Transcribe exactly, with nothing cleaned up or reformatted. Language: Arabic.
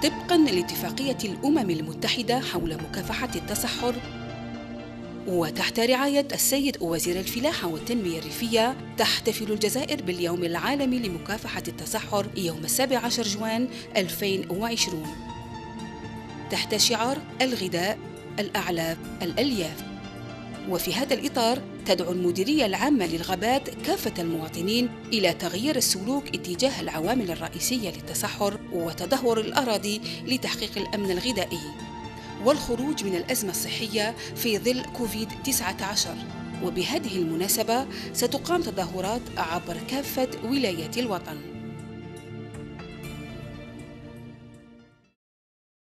طبقاً لاتفاقية الأمم المتحدة حول مكافحة التصحر، وتحت رعاية السيد وزير الفلاحة والتنمية الريفية، تحتفل الجزائر باليوم العالمي لمكافحة التصحر يوم السابع عشر جوان ألفين وعشرين تحت شعار الغذاء، الأعلاف، الألياف. وفي هذا الإطار تدعو المديرية العامة للغابات كافة المواطنين إلى تغيير السلوك اتجاه العوامل الرئيسية للتصحر وتدهور الأراضي لتحقيق الأمن الغذائي والخروج من الأزمة الصحية في ظل كوفيد تسعة عشر. وبهذه المناسبة ستقام تظاهرات عبر كافة ولايات الوطن.